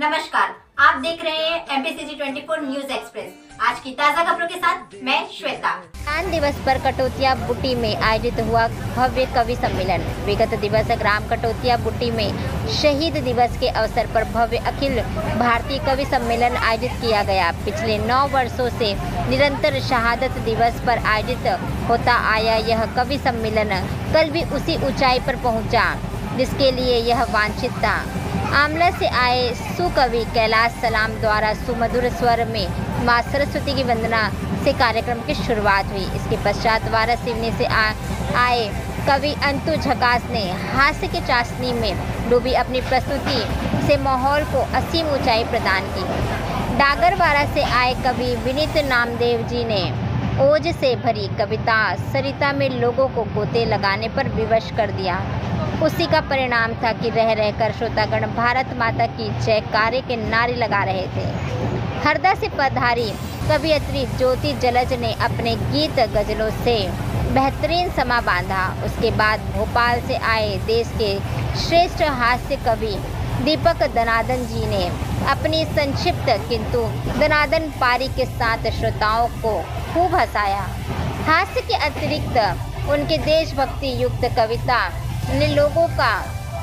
नमस्कार, आप देख रहे हैं MPCG 24 न्यूज एक्सप्रेस। आज की ताज़ा खबरों के साथ मैं श्वेता। किसान दिवस पर कटौतिया बुट्टी में आयोजित हुआ भव्य कवि सम्मेलन। विगत दिवस ग्राम कटौतिया बुट्टी में शहीद दिवस के अवसर पर भव्य अखिल भारतीय कवि सम्मेलन आयोजित किया गया। पिछले 9 वर्षों से निरंतर शहादत दिवस पर आयोजित होता आया यह कवि सम्मेलन कल भी उसी ऊंचाई पर पहुंचा जिसके लिए यह वांछित था। आमला से आए सुकवि कैलाश सलाम द्वारा सुमधुर स्वर में मां सरस्वती की वंदना से कार्यक्रम की शुरुआत हुई। इसके पश्चात वारा सिवनी से आए कवि अंतु झकास ने हास्य के चाशनी में डूबी अपनी प्रस्तुति से माहौल को असीम ऊंचाई प्रदान की। डागरवाड़ा से आए कवि विनीत नामदेव जी ने ओज से भरी कविता सरिता में लोगों को गोते लगाने पर विवश कर दिया। उसी का परिणाम था कि रह रहकर श्रोतागण भारत माता की जयकारे के नारे लगा रहे थे। हरदा से पधारी कवियत्री ज्योति जलज ने अपने गीत गजलों से बेहतरीन समा बांधा। उसके बाद भोपाल से आए देश के श्रेष्ठ हास्य कवि दीपक दनादन जी ने अपनी संक्षिप्त किंतु दनादन पारी के साथ श्रोताओं को खूब हंसाया। हास्य के अतिरिक्त उनके देशभक्ति युक्त कविता ने लोगों का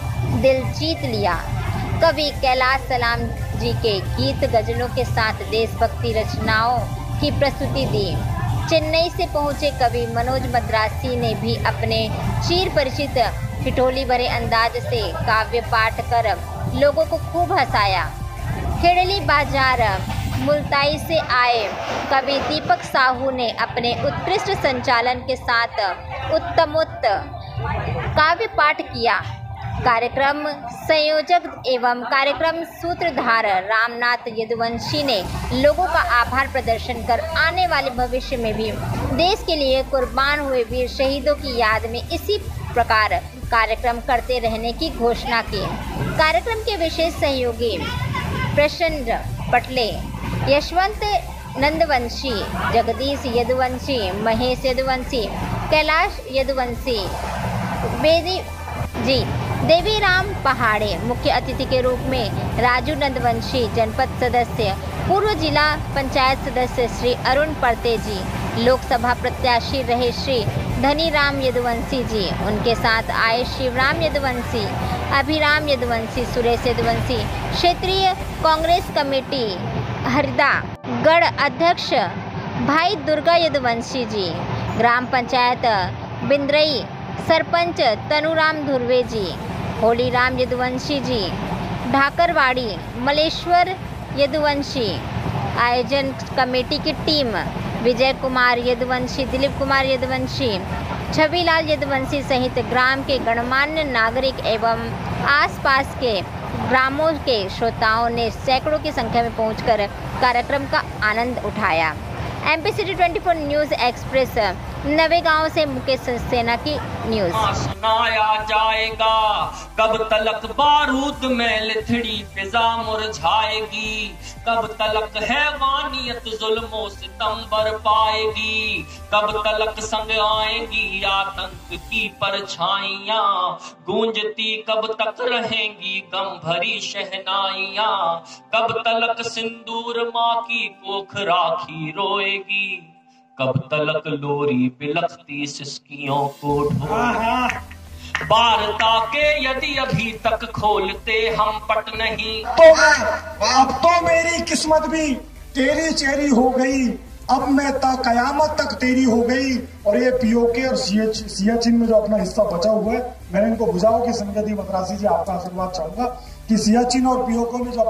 दिल जीत लिया। कवि कैलाश सलाम जी के गीत गजलों के साथ देशभक्ति रचनाओं की प्रस्तुति दी। चेन्नई से पहुंचे कवि मनोज मद्रासी ने भी अपने चिर परिचित ठिठोली भरे अंदाज से काव्य पाठ कर लोगों को खूब हंसाया। खेड़ली बाजार मुल्ताई से आए कवि दीपक साहू ने अपने उत्कृष्ट संचालन के साथ उत्तमोत्तम काव्य पाठ किया। कार्यक्रम संयोजक एवं कार्यक्रम सूत्रधार रामनाथ यदुवंशी ने लोगों का आभार प्रदर्शन कर आने वाले भविष्य में भी देश के लिए कुर्बान हुए वीर शहीदों की याद में इसी प्रकार कार्यक्रम करते रहने की घोषणा की। कार्यक्रम के विशेष सहयोगी प्रसन्न पटले, यशवंत नंदवंशी, जगदीश यदुवंशी, महेश यदुवंशी, कैलाश यदुवंशी, देवीराम पहाड़े, मुख्य अतिथि के रूप में राजू नंदवंशी, जनपद सदस्य पूर्व जिला पंचायत सदस्य श्री अरुण परते जी, लोकसभा प्रत्याशी रहे श्री धनीराम यदुवंशी जी, उनके साथ आए शिवराम यदुवंशी, अभिराम यदुवंशी, सुरेश यदुवंशी, क्षेत्रीय कांग्रेस कमेटी हरदा गढ़ अध्यक्ष भाई दुर्गा यदुवंशी जी, ग्राम पंचायत बिंद्रई सरपंच तनुराम धुर्वे जी, होलीराम यदुवंशी जी, ढाकरवाड़ी मलेश्वर यदुवंशी, आयोजन कमेटी की टीम विजय कुमार यदुवंशी, दिलीप कुमार यदुवंशी, छविलाल यदुवंशी सहित ग्राम के गणमान्य नागरिक एवं आसपास के ग्रामों के श्रोताओं ने सैकड़ों की संख्या में पहुंचकर कार्यक्रम का आनंद उठाया। MPCG 24 न्यूज एक्सप्रेस नवेगांव से मुकेश सेना की न्यूज। सुनाया जाएगा कब तलक बारूद में लिथड़ी फिजा मुरझाएगी, कब तलक हैवानियत जुल्मों सितम बर पाएगी, कब तलक संग आएगी आतंक की परछाइयां, गूंजती कब तक रहेंगी गम भरी शहनाइयां, कब तलक सिंदूर माँ की कोख राखी रोएगी, कब तलक लोरी बिलखती सिसकियों को ढोएगी, बारता के यदि अभी तक खोलते हम पट नहीं तो अब तो मेरी किस्मत भी तेरी चेरी हो गई, अब मैं कयामत तक तेरी हो गई। और ये पीओके और सियाचिन में जो अपना हिस्सा बचा हुआ है, मैंने इनको बुझाओ कि संगति मद्रासी जी आपका आशीर्वाद चाहूंगा कि सियाचिन और पीओके में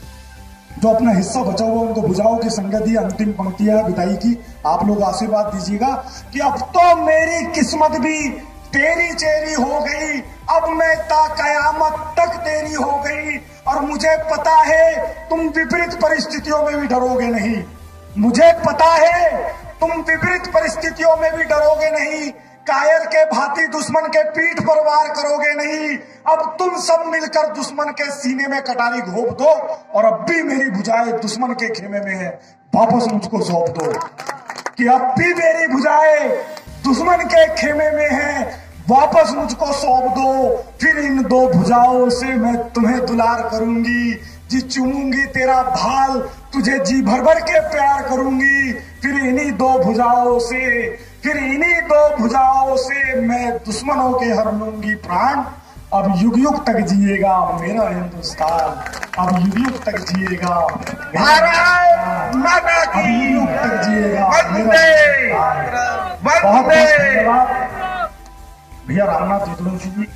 जो अपना हिस्सा बचा हुआ उनको बुझाओ कि संगति अंतिम पंक्तियां बिताई की आप लोग आशीर्वाद दीजिएगा कि अब तो मेरी किस्मत भी तेरी चेरी हो गई, अब मैं कयामत तक तेरी हो गई। और मुझे पता है तुम विपरीत परिस्थितियों में भी डरोगे नहीं, मुझे पता है तुम विपरीत परिस्थितियों में भी डरोगे नहीं, कायर के भांति दुश्मन के पीठ पर वार करोगे नहीं। अब तुम सब मिलकर दुश्मन के सीने में कटारी घोंप दो और अब भी मेरी भुजाएं दुश्मन के खेमे में है, वापस मुझको सौंप दो। कि अब भी मेरी भुजाएं दुश्मन के खेमे में है, वापस मुझको सौंप दो। फिर इन 2 भुजाओं से मैं तुम्हें दुलार करूंगी, जी चूमूंगी तेरा भाल, तुझे जी भर भर के प्यार करूंगी, फिर इन्हीं दो भुजाओं से मैं दुश्मनों के हर लूंगी प्राण। अब युग युग तक जिएगा मेरा हिंदुस्तान, अब युग युग तक जिएगा भारत माता की, अब युग युग तक जिएगा वंदे बहुत बहुत वंदे। धन्यवाद भैया रामनाथ यदुवंशी जी।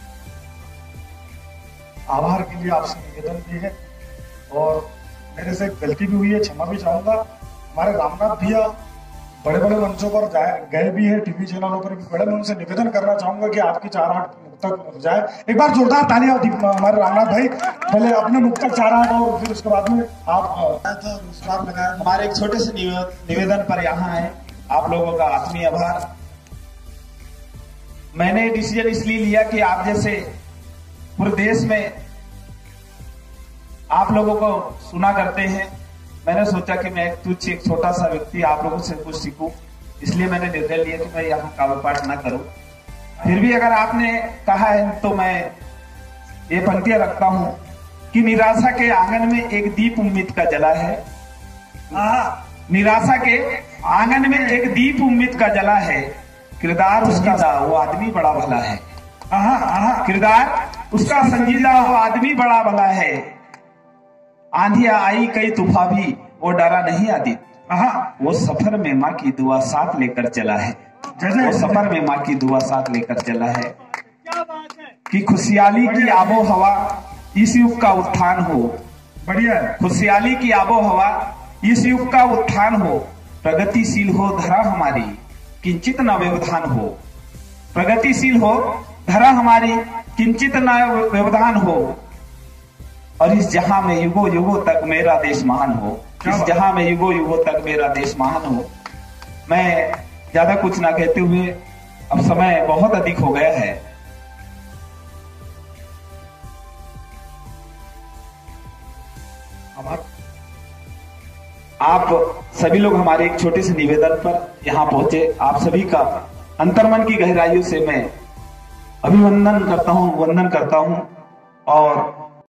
आभार के लिए आपसे निवेदन भी है और मेरे से गलती भी हुई है, क्षमा भी चाहूंगा। हमारे रामनाथ भैया बड़े बड़े मंचों पर गए भी है, टीवी चैनलों पर भी बड़े। मैं उनसे निवेदन करना चाहूंगा कि आपकी 4-8 मुक्तक जाए। एक बार जोरदार तालियां हमारे रामनाथ भाई, पहले अपने मुक्तक 4-8 और फिर उसके बाद में आप लगाया। हमारे एक छोटे से निवेदन पर यहाँ है, आप लोगों का आत्मीय आभार। मैंने डिसीजन इसलिए लिया कि आप जैसे पूरे देश में आप लोगों को सुना करते हैं, मैंने सोचा कि मैं एक छोटा सा व्यक्ति आप लोगों से कुछ सीखूं, इसलिए मैंने निर्णय लिया कि मैं यहाँ काव्य पाठ न करूं। फिर भी अगर आपने कहा है तो मैं ये पंक्तियां रखता हूं कि निराशा के आंगन में एक दीप उम्मीद का जला है। निराशा के आंगन में एक दीप उम्मीद का जला है, किरदार उसका वो आदमी बड़ा भला है। किरदार उसका संजीदा वो आदमी बड़ा भला है। आंधिया आई कई तूफा भी वो डरा नहीं आदित्य, वो सफर में माँ की दुआ साथ लेकर चला है। वो सफर में माँ की दुआ साथ लेकर चला है कि खुशहाली की आबो हवा इस युग का उत्थान हो। बढ़िया, खुशहाली की आबो हवा इस युग का उत्थान हो, प्रगतिशील हो धरा हमारी किंचित न व्यवधान हो। प्रगतिशील हो धरा हमारी किंचित न व्यवधान हो, और इस जहां में युगों युगों तक मेरा देश महान हो। इस जहां में युगों युगों तक मेरा देश महान हो। मैं ज्यादा कुछ ना कहते हुए, अब समय बहुत अधिक हो गया है, आप सभी लोग हमारे एक छोटे से निवेदन पर यहाँ पहुंचे। आप सभी का अंतर्मन की गहराइयों से मैं अभिवंदन करता हूँ, वंदन करता हूँ और